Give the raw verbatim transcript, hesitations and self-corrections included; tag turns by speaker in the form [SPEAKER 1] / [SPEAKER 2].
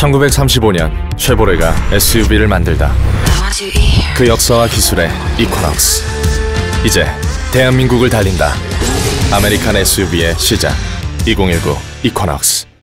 [SPEAKER 1] 천구백삼십오 년 쉐보레가 에스유브이를 만들다. 그 역사와 기술의 이코녹스. 이제 대한민국을 달린다. 아메리칸 에스유브이의 시작. 이천십구 이코녹스.